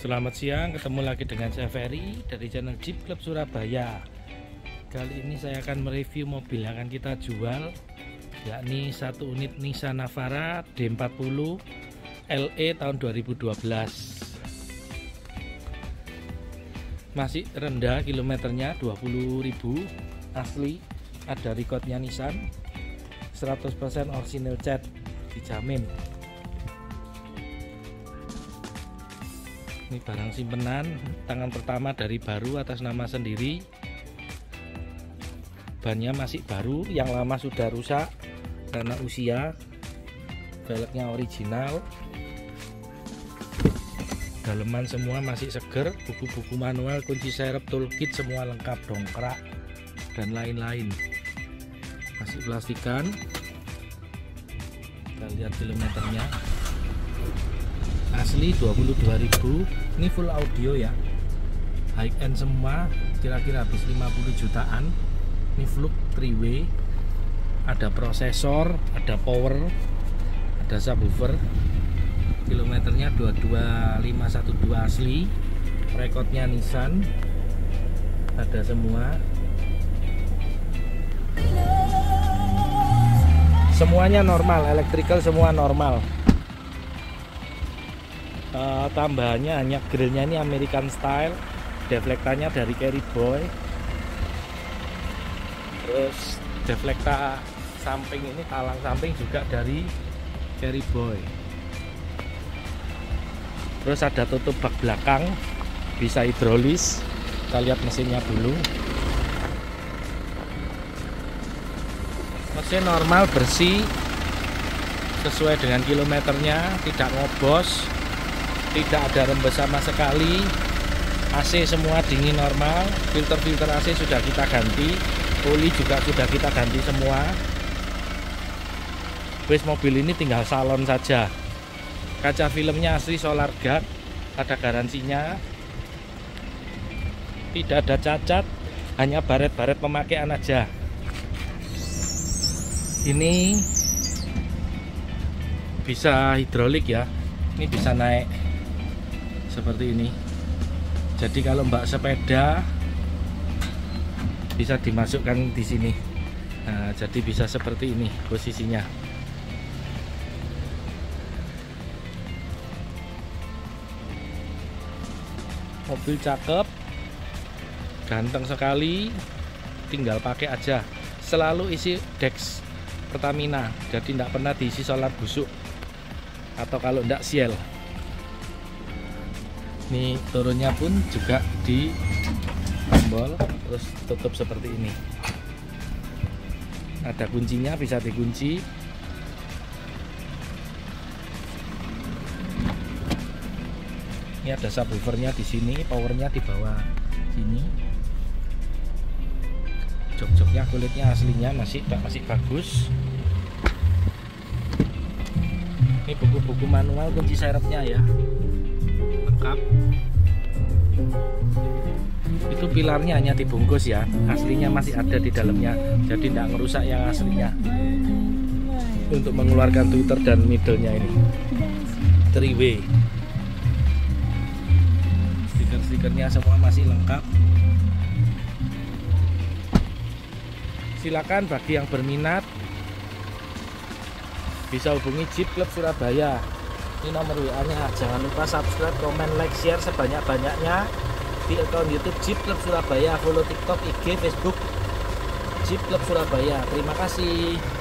Selamat siang, ketemu lagi dengan saya Ferry dari channel Jeep Club Surabaya. Kali ini saya akan mereview mobil yang akan kita jual, yakni satu unit Nissan Navara D40 LE tahun 2012. Masih rendah kilometernya, 20.000 asli, ada recordnya Nissan, 100% original cat, dijamin. Ini barang simpenan, tangan pertama dari baru atas nama sendiri. Bannya masih baru, yang lama sudah rusak karena usia. Velgnya original. Daleman semua masih seger, buku-buku manual, kunci serep, toolkit semua lengkap, dongkrak dan lain-lain. Masih plastikan. Kita lihat kilometernya. Asli 22.000. Ini full audio ya, high end semua, kira-kira habis 50 jutaan. Ini Flux 3-way, ada prosesor, ada power, ada subwoofer. Kilometernya 22512 asli, rekodnya Nissan, ada semua. Semuanya normal, electrical semua normal. Tambahannya hanya grillnya ini American style, deflektornya dari Carry Boy, terus deflektor samping ini, talang samping juga dari Carry Boy. Terus ada tutup bak belakang, bisa hidrolis. Kita lihat mesinnya dulu. Mesin normal, bersih, sesuai dengan kilometernya, tidak ngobos, tidak ada rembes sama sekali. AC semua dingin normal, filter AC sudah kita ganti, oli juga sudah kita ganti semua. Wes, mobil ini tinggal salon saja. Kaca filmnya asli solar guard, ada garansinya, tidak ada cacat, hanya baret-baret pemakaian aja. Ini bisa hidrolik ya, ini bisa naik seperti ini. Jadi kalau mbak sepeda bisa dimasukkan di sini. Nah, jadi bisa seperti ini posisinya. Mobil cakep, ganteng sekali, tinggal pakai aja. Selalu isi Dex Pertamina, jadi tidak pernah diisi solar busuk atau kalau tidak siel. Ini turunnya pun juga di tombol, terus tutup seperti ini. Ada kuncinya, bisa dikunci. Ini ada subwoofernya di sini, powernya di bawah sini. Jok-joknya, kulitnya aslinya masih bagus. Ini buku-buku manual, kunci serepnya ya, lengkap. Itu pilarnya hanya dibungkus ya, aslinya masih ada di dalamnya, jadi tidak ngerusak yang aslinya. Untuk mengeluarkan tweeter dan middle-nya ini 3-way. Stiker-stikernya semua masih lengkap. Silakan bagi yang berminat bisa hubungi Jeep Club Surabaya. Ini nomor WA-nya. Jangan lupa subscribe, komen, like, share sebanyak-banyaknya di akun YouTube Jeep Club Surabaya. Follow TikTok, IG, Facebook Jeep Club Surabaya. Terima kasih.